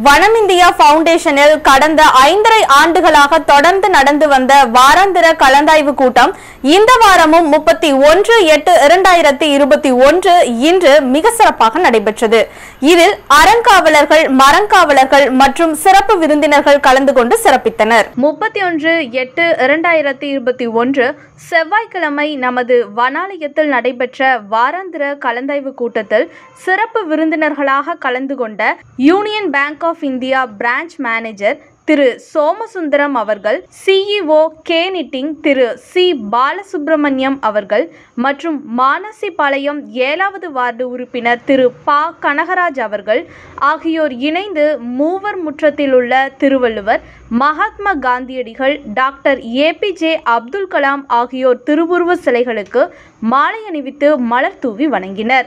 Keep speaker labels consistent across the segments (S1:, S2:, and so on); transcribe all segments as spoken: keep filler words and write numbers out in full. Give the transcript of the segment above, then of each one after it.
S1: வனம் இந்தியா பவுண்டேஷனில் கடந்த ஐந்தரை ஆண்டுகளாக தொடர்ந்து நடந்து வந்த வாராந்திர கலந்தாய்வு கூட்டம் இந்த வாரமும் முப்பத்தி ஒன்று எட்டு இரண்டாயிரத்தி இருபத்தி ஒன்று இன்று மிக சிறப்பாக நடைபெற்றது. இதில் அறங்காவலர்கள், மரங்காவலர்கள் மற்றும் சிறப்பு விருந்தினர்கள் கலந்து கொண்டு சிறப்பித்தனர். முப்பத்தி ஒன்று எட்டு இரண்டாயிரத்தி இருபத்தி ஒன்று செவ்வாய்க்கிழமை நமது வனாலயத்தில் நடைபெற்ற வாராந்திர கலந்தாய்வு கூட்டத்தில் சிறப்பு விருந்தினர்களாக கலந்து கொண்ட Union Bank of India branch manager திரு சோமசுந்தரம் அவர்கள், சிஇஓ கே நிட்டிங் திரு சி பாலசுப்ரமணியம் அவர்கள் மற்றும் மானசிபாளையம் ஏழாவது வார்டு உறுப்பினர் திரு பா கனகராஜ் அவர்கள் ஆகியோர் இணைந்து மூவர் முற்றத்தில் உள்ள Thiruvalluvar, Mahatma Gandhiadigal, doctor A P J Abdul Kalam ஆகியோர் திருவுருவ சிலைகளுக்கு மாலை அணிவித்து மலர் தூவி வணங்கினர்.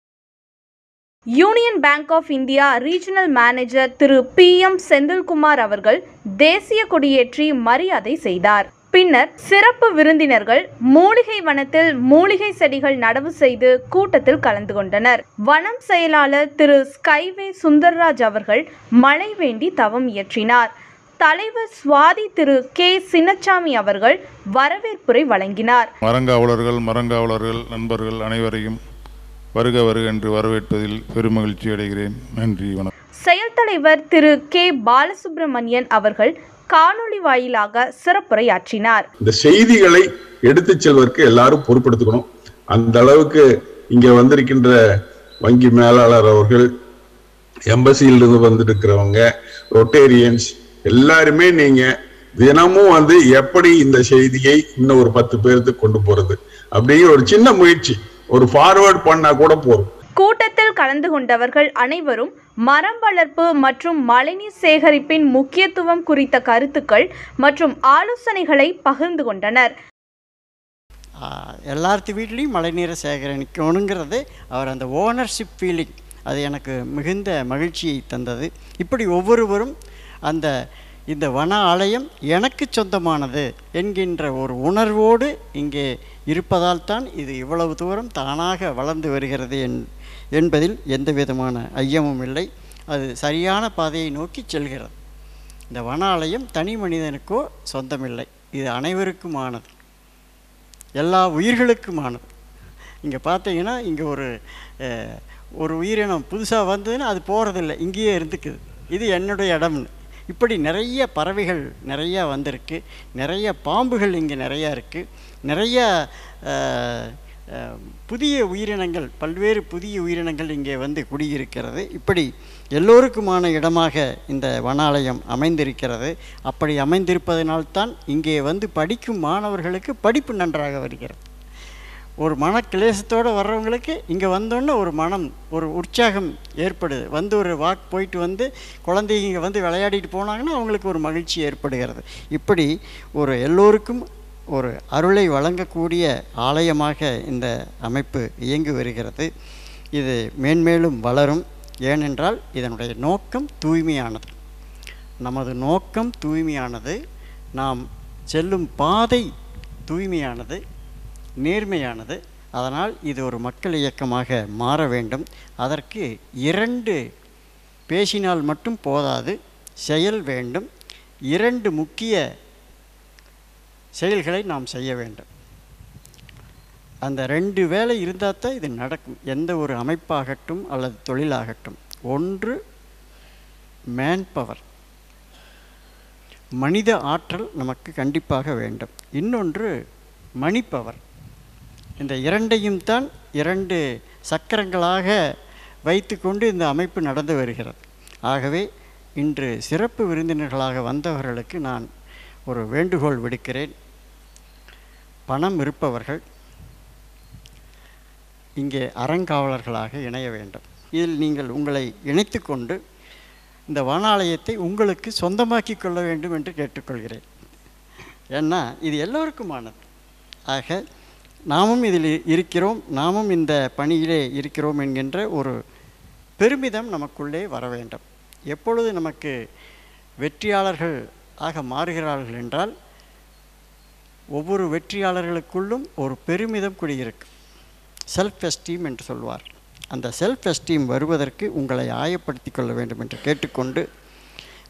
S1: Union Bank of India regional manager திரு பி எம் செந்தில்குமார் அவர்கள் தேசிய கொடியேற்றி மரியாதை செய்தார். பின்னர் சிறப்பு விருந்தினர்கள் மூலிகை வனத்தில் மூலிகை செடிகள் நடவு செய்து கூட்டத்தில் கலந்து கொண்டனர். வனம் செயலாளர் திரு ஸ்கைவே சுந்தர்ராஜ் அவர்கள் மழை வேண்டி தவம் இயற்றினார். தலைவர் சுவாதி திரு கே சின்னச்சாமி அவர்கள் வரவேற்புரை வழங்கினார்.
S2: மரங்காவலர்கள், மரங்காவலர்கள் நண்பர்கள் அனைவரையும் வருக வருக என்று வரவேற்பதில் பெருமகிழ்ச்சி அடைகிறேன். நன்றி, வணக்கம்.
S1: செயல் தலைவர் திரு கே பாலசுப்ரமணியன் அவர்கள் காணொளி வாயிலாக சிறப்புரையாற்றினார்.
S3: இந்த செய்திகளை எடுத்து செல்வதற்கு எல்லாரும் பொறுப்படுத்திக்கணும். அந்த அளவுக்கு இங்க வந்திருக்கின்ற வங்கி மேலாளர் அவர்கள், எம்பசியிலிருந்து வந்திருக்கிறவங்க, ரொட்டேரியன்ஸ் எல்லாருமே நீங்க தினமும் வந்து எப்படி இந்த செய்தியை இன்னும் ஒரு பத்து பேருக்கு கொண்டு போறது அப்படிங்கிற ஒரு சின்ன முயற்சி, ஒரு ஃபார்வர்ட் பண்ணா கூட போதும்.
S1: கூட்டத்தில் கலந்து கொண்டவர்கள் அனைவரும் மரம் வளர்ப்பு மற்றும் மழைநீர் சேகரிப்பின் முக்கியத்துவம் குறித்த கருத்துக்கள் மற்றும் ஆலோசனைகளை பகிர்ந்து கொண்டனர்.
S4: எல்லாத்து வீட்லேயும் மழைநீரை சேகரிக்கணுங்கிறது அவர் அந்த ஓனர்ஷிப் ஃபீலிங், அது எனக்கு மிகுந்த மகிழ்ச்சியை தந்தது. இப்படி ஒவ்வொருவரும் அந்த இந்த வன ஆலயம் எனக்கு சொந்தமானது என்கின்ற ஒரு உணர்வோடு இங்கே இருப்பதால் தான் இது இவ்வளவு தூரம் தானாக வளர்ந்து வருகிறது என்பதில் எந்த விதமான ஐயமும் இல்லை. அது சரியான பாதையை நோக்கி செல்கிறது. இந்த வன ஆலயம் தனி மனிதனுக்கோ சொந்தமில்லை, இது அனைவருக்குமானது, எல்லா உயிர்களுக்குமானது. இங்கே பார்த்தீங்கன்னா இங்கே ஒரு ஒரு உயிரினம் புதுசாக வந்ததுன்னா அது போகிறதில்லை, இங்கேயே இருந்துக்குது, இது என்னுடைய இடம்னு. இப்படி நிறைய பறவைகள் நிறையா வந்திருக்கு, நிறைய பாம்புகள் இங்கே நிறையா இருக்குது, நிறைய புதிய உயிரினங்கள், பல்வேறு புதிய உயிரினங்கள் இங்கே வந்து குடியிருக்கிறது. இப்படி எல்லோருக்குமான இடமாக இந்த வனாலயம் அமைந்திருக்கிறது. அப்படி அமைந்திருப்பதனால்தான் இங்கே வந்து படிக்கும் மாணவர்களுக்கு படிப்பு நன்றாக வருகிறது. ஒரு மன கிளேசத்தோடு வர்றவங்களுக்கு இங்கே வந்தோன்னே ஒரு மனம், ஒரு உற்சாகம் ஏற்படுது. வந்து ஒரு வாக் போயிட்டு வந்து குழந்தைங்க இங்கே வந்து விளையாடிட்டு போனாங்கன்னா அவங்களுக்கு ஒரு மகிழ்ச்சி ஏற்படுகிறது. இப்படி ஒரு எல்லோருக்கும் ஒரு அருளை வழங்கக்கூடிய ஆலயமாக இந்த அமைப்பு இயங்கி வருகிறது. இது மேன்மேலும் வளரும். ஏனென்றால் இதனுடைய நோக்கம் தூய்மையானது. நமது நோக்கம் தூய்மையானது, நாம் செல்லும் பாதை தூய்மையானது, நேர்மையானது. அதனால் இது ஒரு மக்கள் இயக்கமாக மாற வேண்டும். அதற்கு இரண்டு பேசினால் மட்டும் போதாது, செயல் வேண்டும். இரண்டு முக்கிய செயல்களை நாம் செய்ய வேண்டும். அந்த ரெண்டு வேலை இருந்தால் தான் இது நடக்கும். எந்த ஒரு அமைப்பாகட்டும் அல்லது தொழிலாகட்டும். ஒன்று மேன் பவர், மனித ஆற்றல் நமக்கு கண்டிப்பாக வேண்டும். இன்னொன்று மணி பவர். இந்த இரண்டையும் தான் இரண்டு சக்கரங்களாக வைத்து கொண்டு இந்த அமைப்பு நடந்து வருகிறது. ஆகவே இன்று சிறப்பு விருந்தினர்களாக வந்தவர்களுக்கு நான் ஒரு வேண்டுகோள் விடுக்கிறேன். பணம் இருப்பவர்கள் இங்கே அறங்காவலர்களாக இணைய வேண்டும். இதில் நீங்கள் உங்களை இணைத்து கொண்டு இந்த வனாலயத்தை உங்களுக்கு சொந்தமாக்கி கொள்ள வேண்டும் என்று கேட்டுக்கொள்கிறேன். ஏன்னா இது எல்லோருக்குமானது. ஆக நாமும் இதில் இருக்கிறோம், நாமும் இந்த பணியிலே இருக்கிறோம் என்கின்ற ஒரு பெருமிதம் நமக்குள்ளே வர வேண்டும். எப்பொழுது நமக்கு வெற்றியாளர்கள் ஆக மாறுகிறார்கள் என்றால் ஒவ்வொரு வெற்றியாளர்களுக்குள்ளும் ஒரு பெருமிதம் குடியிருக்கும். செல்ஃப் எஸ்டீம் என்று சொல்வார். அந்த செல்ஃப் எஸ்டீம் வருவதற்கு உங்களை ஆயப்படுத்தி கொள்ள வேண்டும் என்று கேட்டுக்கொண்டு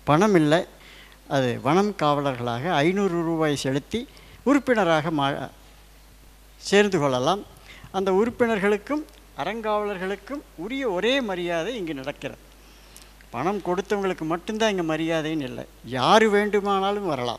S4: பணம் இல்லை, அது வனம் காவலர்களாக ஐநூறு ரூபாய் செலுத்தி உறுப்பினராக மா சேர்ந்து கொள்ளலாம். அந்த உறுப்பினர்களுக்கும் அறங்காவலர்களுக்கும் உரிய ஒரே மரியாதை இங்கு நடக்கிறது. பணம் கொடுத்தவங்களுக்கு மட்டும்தான் இங்கே மரியாதைன்னு இல்லை, யார் வேண்டுமானாலும் வரலாம்.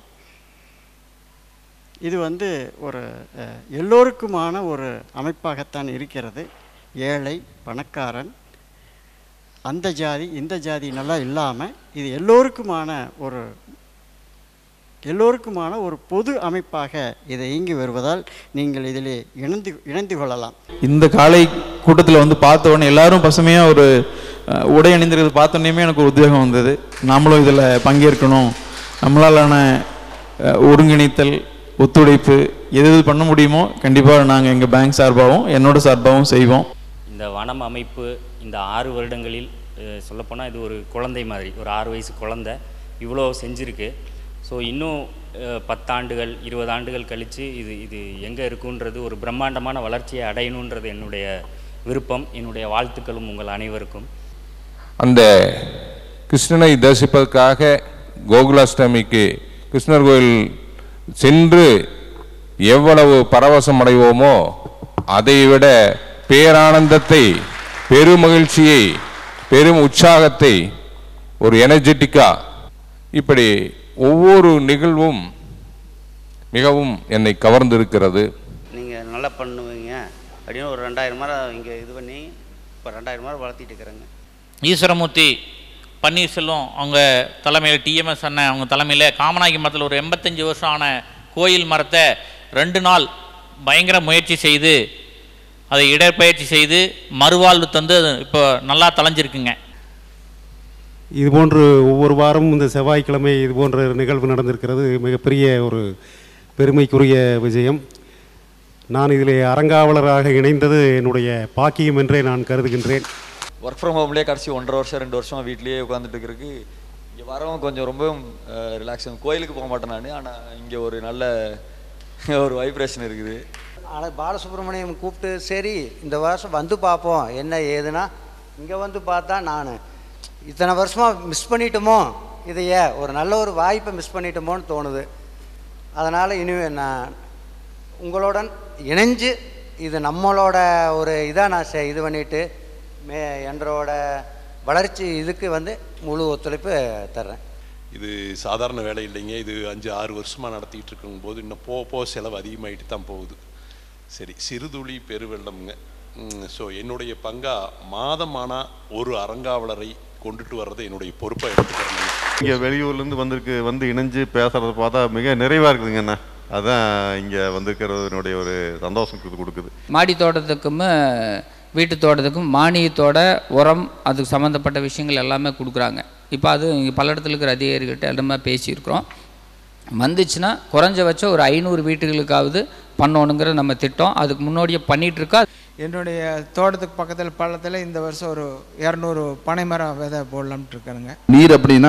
S4: இது வந்து ஒரு எல்லோருக்குமான ஒரு அமைப்பாகத்தான் இருக்கிறது. ஏழை பணக்காரன் அந்த ஜாதி இந்த ஜாதி நல்லா இல்லாமல் இது எல்லோருக்குமான ஒரு எல்லோருக்குமான ஒரு பொது அமைப்பாக இதை இயங்கி வருவதால் நீங்கள் இதிலே இணைந்து இணைந்து கொள்ளலாம்.
S5: இந்த காலை கூட்டத்தில் வந்து பார்த்த உடனே எல்லாரும் பசுமையாக ஒரு உடை அணிந்திருக்கிறது பார்த்தோன்னே எனக்கு ஒரு உத்வேகம் வந்தது. நாமளும் இதில் பங்கேற்கணும், நம்மளாலான ஒருங்கிணைத்தல் ஒத்துழைப்பு எது எது பண்ண முடியுமோ கண்டிப்பாக நாங்கள் எங்கள் பேங்க் சார்பாகவும் என்னோட சார்பாகவும் செய்வோம்.
S6: இந்த வனம் அமைப்பு இந்த ஆறு வருடங்களில் சொல்லப்போனால் இது ஒரு குழந்தை மாதிரி, ஒரு ஆறு வயசு குழந்தை இவ்வளோ செஞ்சுருக்கு. ஸோ இன்னும் பத்தாண்டுகள் இருபது ஆண்டுகள் கழித்து இது இது எங்கே இருக்குன்றது ஒரு பிரம்மாண்டமான வளர்ச்சியை அடையணுன்றது என்னுடைய விருப்பம், என்னுடைய வாழ்த்துக்களும் உங்கள் அனைவருக்கும்.
S7: அந்த கிருஷ்ணனை தரிசிப்பதற்காக கோகுலாஷ்டமிக்கு கிருஷ்ணர் கோயில் சென்று எவ்வளவு பரவசம் அடைவோமோ அதை விட பேரானந்தத்தை, பெருமகிழ்ச்சியை, பெரும் உற்சாகத்தை, ஒரு எனர்ஜெட்டிக்கா இப்படி ஒவ்வொரு நிகழ்வும் மிகவும் என்னை கவர்ந்திருக்கிறது.
S8: நீங்கள் நல்லா பண்ணுவீங்க அப்படின்னு ஒரு ரெண்டாயிரம் மாதம் இங்கே இது பண்ணி இப்போ ரெண்டாயிரம் மாதம் வளர்த்திட்டு இருக்கிறேங்க.
S9: ஈஸ்வரமூர்த்தி பன்னீர்செல்வம் அவங்க தலைமையில், டிஎம்எஸ் அண்ணன் அவங்க தலைமையில் காமநாயகி மரத்தில் ஒரு எண்பத்தஞ்சு வருஷம் ஆன கோயில் மரத்தை ரெண்டு நாள் பயங்கர முயற்சி செய்து அதை இடற்பயிற்சி செய்து மறுவாழ்வு தந்து இப்போ நல்லா தலைஞ்சிருக்குங்க.
S10: இதுபோன்று ஒவ்வொரு வாரமும் இந்த செவ்வாய்க்கிழமை இது போன்ற நிகழ்வு நடந்திருக்கிறது மிகப்பெரிய ஒரு பெருமைக்குரிய விஷயம். நான் இதில் அறங்காவலராக இணைந்தது என்னுடைய பாக்கியம் என்றே நான் கருதுகின்றேன்.
S11: ஒர்க் ஃப்ரம் ஹோம்லேயே கடைசி ஒன்றரை வருஷம் ரெண்டு வருஷம் வீட்லேயே உட்காந்துட்டு இருக்கிறதுக்கு இங்கே வரவும் கொஞ்சம் ரொம்பவும் ரிலாக்ஸ். கோயிலுக்கு போக மாட்டேன் நான், ஆனால் இங்கே ஒரு நல்ல ஒரு வைப்ரேஷன் இருக்குது.
S12: ஆனால் பாலசுப்ரமணியம் கூப்பிட்டு சரி இந்த வருஷம் வந்து பார்ப்போம் என்ன ஏதுன்னா, இங்கே வந்து பார்த்தா நான் இத்தனை வருஷமாக மிஸ் பண்ணிட்டோமோ, இதையே ஒரு நல்ல ஒரு வாய்ப்பை மிஸ் பண்ணிட்டோமோன்னு தோணுது. அதனால் இனிமேல் நான் உங்களுடன் இணைஞ்சு இது நம்மளோட ஒரு இதாக நான் இது பண்ணிவிட்டு மே என்றோட வளர்ச்சி இதுக்கு வந்து முழு ஒத்துழைப்பு தர்றேன்.
S13: இது சாதாரண வேலை இல்லைங்க. இது அஞ்சு ஆறு வருஷமாக நடத்திக்கிட்டு இருக்கும்போது இன்னும் போக போக செலவு அதிகமாகிட்டு தான் போகுது. சரி, சிறுதுளி பெருவெள்ளம்ங்க. ஸோ என்னுடைய பங்கா மாதமானால் ஒரு அறங்காவலரை கொண்டுட்டு வர்றது என்னுடைய பொறுப்பை எடுத்துக்கிறேன்.
S14: இங்கே வெளியூர்லேருந்து வந்திருக்கு வந்து இணைஞ்சு பேசுகிறத பார்த்தா மிக நிறைவாக இருக்குதுங்கண்ணா. அதுதான் இங்கே வந்திருக்கிறதுனுடைய ஒரு சந்தோஷம் கொடுக்குது.
S15: மாடி தோட்டத்துக்கும் வீட்டு தோட்டத்துக்கும் மானியத்தோட உரம் அதுக்கு சம்மந்தப்பட்ட விஷயங்கள் எல்லாமே கொடுக்குறாங்க. இப்போ அது இங்கே பல்லடத்தில் இருக்கிற அதிகாரிகிட்ட எல்லாமே பேசியிருக்கிறோம். வந்துச்சுன்னா குறைஞ்சபட்சம் ஒரு ஐநூறு வீட்டுகளுக்காவது பண்ணணுங்கிற நம்ம திட்டம் அதுக்கு முன்னோடியே பண்ணிகிட்ருக்கா.
S16: என்னுடைய தோட்டத்துக்கு பக்கத்தில் பள்ளத்தில் இந்த வருஷம் ஒரு இரநூறு பனை மரம் விதை போடலாம்ட்டு இருக்காருங்க.
S17: நீர் அப்படின்னா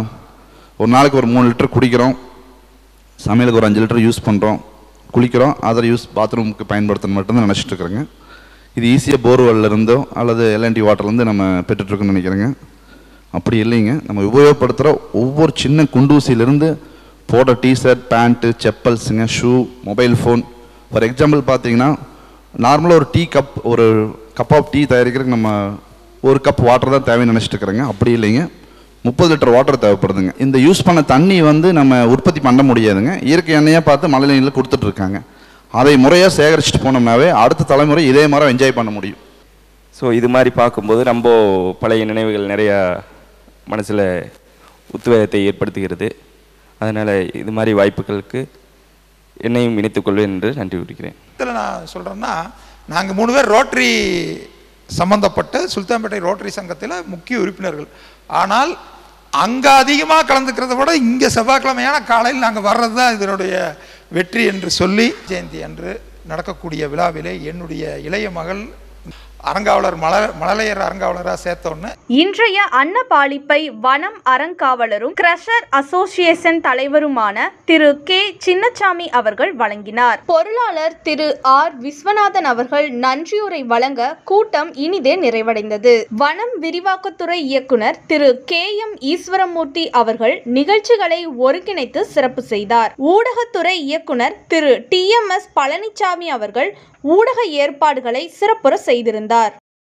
S17: ஒரு நாளைக்கு ஒரு மூணு லிட்டர் குடிக்கிறோம், சமையலுக்கு ஒரு அஞ்சு லிட்டர் யூஸ் பண்ணுறோம், குளிக்கிறோம், அதர் யூஸ் பாத்ரூமுக்கு பயன்படுத்தணும் மட்டும்தான் நினச்சிட்டு இருக்கிறேங்க. இது ஈஸியாக போர்வெல்ல இருந்தோ அல்லது எல்என்டி வாட்டர்லேருந்து நம்ம பெற்றுட்ருக்கோன்னு நினைக்கிறேங்க. அப்படி இல்லைங்க. நம்ம உபயோகப்படுத்துகிற ஒவ்வொரு சின்ன குண்டூசியிலேருந்து போடுற டிஷர்ட், பேண்ட்டு, செப்பல்ஸுங்க, shoe, mobile phone. For example பார்த்தீங்கன்னா நார்மலாக ஒரு டீ கப், ஒரு கப் ஆஃப் டீ தயாரிக்கிறதுக்கு நம்ம ஒரு கப் வாட்டர் தான் தேவைன்னு நினச்சிட்டு இருக்கிறேங்க. அப்படி இல்லைங்க, முப்பது லிட்டர் வாட்டர் தேவைப்படுதுங்க. இந்த யூஸ் பண்ண தண்ணி வந்து நம்ம உற்பத்தி பண்ண முடியாதுங்க. இயற்கை எண்ணெயாக பார்த்து மழை நீரில் கொடுத்துட்ருக்காங்க. அதை முறையாக சேகரிச்சுட்டு போனோம்னாவே அடுத்த தலைமுறை இதே மாதிரி என்ஜாய் பண்ண முடியும்.
S18: ஸோ இது மாதிரி பார்க்கும்போது ரொம்ப பழைய நினைவுகள் நிறையா மனசில் உத்வேகத்தை ஏற்படுத்துகிறது. அதனால் இது மாதிரி வாய்ப்புகளுக்கு என்னையும் இணைத்துக்கொள்வேன் என்று நன்றி கூறுகிறேன்.
S19: இதில் நான் சொல்கிறேன்னா, நாங்கள் மூணு பேர் ரோட்டரி சம்மந்தப்பட்ட சுல்தான்பேட்டை ரோட்டரி சங்கத்தில் முக்கிய உறுப்பினர்கள். ஆனால் அங்கே அதிகமாக கலந்துக்கிறத விட இங்கே செவ்வாய்க்கிழமையான காலையில் நாங்கள் வர்றது தான் இதனுடைய வெற்றி என்று சொல்லி, ஜெயந்தி அன்று நடக்கக்கூடிய விழாவிலே என்னுடைய இளைய மகள் அறங்காவலர் மல மழலையர் அறங்காவலராக சேர்த்தோன்னு.
S1: இன்றைய அன்னபாளிப்பை வனம் அறங்காவலரும் கிரஷர் அசோசியேஷன் தலைவருமான திரு கே சின்னசாமி அவர்கள் வழங்கினார். பொருளாளர் திரு ஆர் விஸ்வநாதன் அவர்கள் நன்றியுரை வழங்க கூட்டம் இனிதே நிறைவடைந்தது. வனம் விரிவாக்கத்துறை இயக்குனர் திரு கே எம் ஈஸ்வரமூர்த்தி அவர்கள் நிகழ்ச்சிகளை ஒருங்கிணைத்து சிறப்பு செய்தார். ஊடகத்துறை இயக்குனர் திரு டி எம் எஸ் பழனிசாமி அவர்கள் ஊடக ஏற்பாடுகளை சிறப்புற செய்திருந்தார்.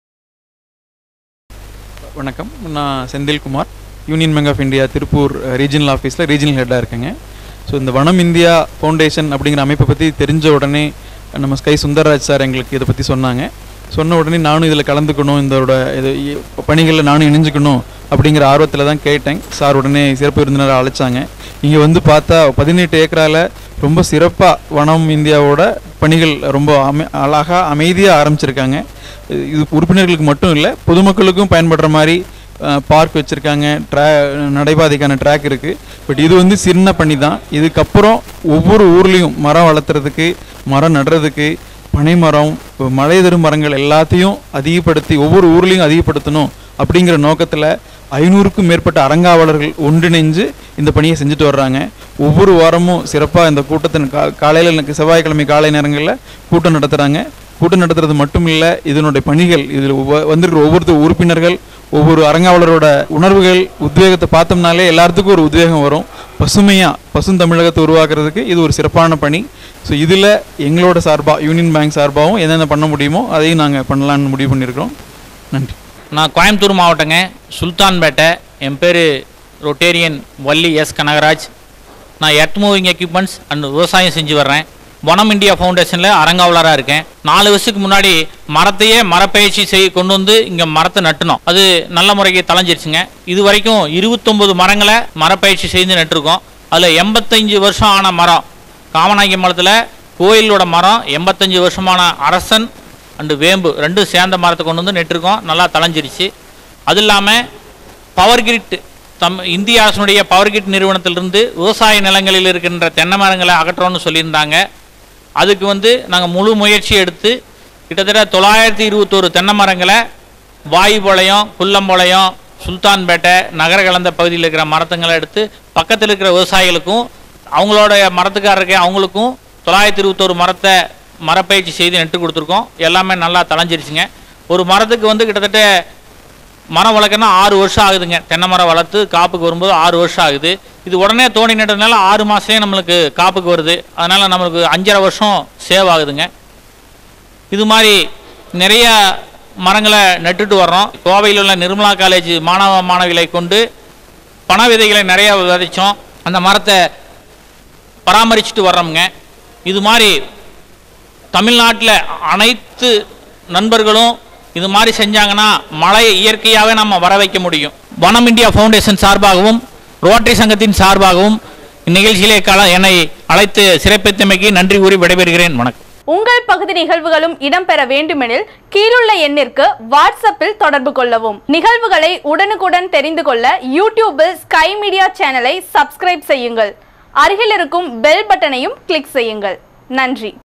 S5: வணக்கம், நான் Senthilkumar, Union Bank of India Tiruppur regional ஆஃபீஸில் ரீஜனல் ஹெட்டாக இருக்கேங்க. ஸோ இந்த வனம் இந்தியா ஃபவுண்டேஷன் அப்படிங்கிற அமைப்பை பற்றி தெரிஞ்ச உடனே நம்ம ஸ்கை சுந்தரராஜ் சார் எங்களுக்கு இதை பற்றி சொன்னாங்க. சொன்ன உடனே நானும் இதில் கலந்துக்கணும், இதோட இது பணிகளில் நானும் இணைஞ்சுக்கணும் அப்படிங்கிற ஆர்வத்தில் தான் கேட்டேன். சார் உடனே சிறப்பு விருந்தினரை அழைச்சாங்க. இங்கே வந்து பார்த்தா பதினெட்டு ஏக்கரால் ரொம்ப சிறப்பாக வனம் இந்தியாவோட பணிகள் ரொம்ப அமை அழகாக அமைதியாக ஆரம்பிச்சிருக்காங்க. இது உறுப்பினர்களுக்கு மட்டும் இல்லை, பொதுமக்களுக்கும் பயன்படுற மாதிரி பார்க் வச்சுருக்காங்க, ட்ரா நடைபாதைக்கான ட்ராக் இருக்குது. பட் இது வந்து சின்ன பணி தான். இதுக்கப்புறம் ஒவ்வொரு ஊர்லேயும் மரம் வளர்த்துறதுக்கு, மரம் நடுறதுக்கு, பனை மரம், மழை தரும் மரங்கள் எல்லாத்தையும் அதிகப்படுத்தி ஒவ்வொரு ஊர்லேயும் அதிகப்படுத்தணும் அப்படிங்கிற நோக்கத்தில் ஐநூறுக்கும் மேற்பட்ட அறங்காவலர்கள் ஒன்றிணைஞ்சு இந்த பணியை செஞ்சுட்டு வர்றாங்க. ஒவ்வொரு வாரமும் சிறப்பாக இந்த கூட்டத்தின் கா காலையில் எனக்கு செவ்வாய்க்கிழமை காலை நேரங்களில் கூட்டம் நடத்துகிறாங்க. கூட்டம் நடத்துறது மட்டும் இல்லை, இதனுடைய பணிகள் இதில் வந்திருக்கிற ஒவ்வொருத்தர் உறுப்பினர்கள், ஒவ்வொரு அறங்காவலரோட உணர்வுகள், உத்வேகத்தை பார்த்தோம்னாலே எல்லாத்துக்கும் ஒரு உத்வேகம் வரும். பசுமையாக பசும் தமிழகத்தை உருவாக்குறதுக்கு இது ஒரு சிறப்பான பணி. ஸோ இதில் எங்களோட சார்பாக யூனியன் பேங்க் சார்பாகவும் என்னென்ன பண்ண முடியுமோ அதையும் நாங்கள் பண்ணலான்னு முடிவு பண்ணியிருக்கிறோம். நன்றி.
S9: நான் கோயம்புத்தூர் மாவட்டங்க, சுல்தான்பேட்டை. என் பேர் ரொட்டேரியன் வள்ளி எஸ் கனகராஜ். நான் எர்த் மூவிங் எக்யூப்மெண்ட்ஸ் அண்ட் விவசாயம் செஞ்சு வர்றேன். வனம் இந்தியா ஃபவுண்டேஷனில் அறங்காவலராக இருக்கேன். நாலு வருஷத்துக்கு முன்னாடி மரத்தையே மரப்பயிற்சி செய் கொண்டு வந்து இங்கே மரத்தை நட்டுனோம். அது நல்ல முறைக்கு தலைஞ்சிருச்சுங்க. இது வரைக்கும் இருபத்தொம்பது மரங்களை மரப்பயிற்சி செய்து நட்டுருக்கோம். அதில் எண்பத்தஞ்சு வருஷம் ஆன மரம் காமநாயகி மரத்தில் கோயிலோட மரம், எண்பத்தஞ்சு வருஷமான அரசன் அண்டு வேம்பு ரெண்டும் சேர்ந்த மரத்தை கொண்டு வந்து நெட்டிருக்கோம். நல்லா தலைஞ்சிருச்சு. அது இல்லாமல் பவர் கிரிட் தம் இந்திய அரசுடைய பவர் கிரிட் நிறுவனத்திலிருந்து விவசாய நிலங்களில் இருக்கின்ற தென்னை மரங்களை அகற்றோன்னு சொல்லியிருந்தாங்க. அதுக்கு வந்து நாங்கள் முழு முயற்சி எடுத்து கிட்டத்தட்ட தொள்ளாயிரத்தி இருபத்தோரு தென்னை மரங்களை வாயுபாளையம், குள்ளம்பாளையம், சுல்தான்பேட்டை நகர கலந்த பகுதியில் இருக்கிற மரத்துங்களை எடுத்து பக்கத்தில் இருக்கிற விவசாயிகளுக்கும் அவங்களோட மரத்துக்காரருக்கு அவங்களுக்கும் தொள்ளாயிரத்தி இருபத்தோரு மரத்தை மரப்பயிற்சி செய்து நட்டு கொடுத்துருக்கோம். எல்லாமே நல்லா தலைஞ்சிருச்சுங்க. ஒரு மரத்துக்கு வந்து கிட்டத்தட்ட மரம் வளர்க்கணும்னா ஆறு வருஷம் ஆகுதுங்க. தென்னை மரம் வளர்த்து காப்புக்கு வரும்போது ஆறு வருஷம் ஆகுது. இது உடனே தோண்டி நட்டதுனால ஆறு மாதத்துலேயே நம்மளுக்கு காப்புக்கு வருது. அதனால் நம்மளுக்கு அஞ்சரை வருஷம் சேவ் ஆகுதுங்க. இது மாதிரி நிறைய மரங்களை நட்டுட்டு வர்றோம். கோவையில் உள்ள நிர்மலா காலேஜ் மாணவ மாணவிகளை கொண்டு பண விதைகளை நிறையா விதைச்சோம். அந்த மரத்தை பராமரிச்சுட்டு வர்றோம்ங்க. இது மாதிரி தமிழ்நாட்டில் அனைத்து நண்பர்களும் இது மாதிரி செஞ்சாங்கன்னா மழையை இயற்கையாகவே நம்ம வர வைக்க முடியும். வனம் இந்தியா ஃபவுண்டேஷன் சார்பாகவும் ரோட்டரி சங்கத்தின் சார்பாகவும் இந்நிகழ்ச்சியிலே கல என்னை அழைத்து சிறப்பித்தமைக்கு நன்றி கூறி விடைபெறுகிறேன். வணக்கம்.
S1: உங்கள் பகுதி நிகழ்வுகளும் இடம்பெற வேண்டுமெனில் கீழுள்ள எண்ணிற்கு வாட்ஸ்அப்பில் தொடர்பு கொள்ளவும். நிகழ்வுகளை உடனுக்குடன் தெரிந்து கொள்ள யூடியூபில் ஸ்கை மீடியா சேனலை சப்ஸ்கிரைப் செய்யுங்கள். அருகில் இருக்கும் பெல் பட்டனையும் கிளிக் செய்யுங்கள். நன்றி.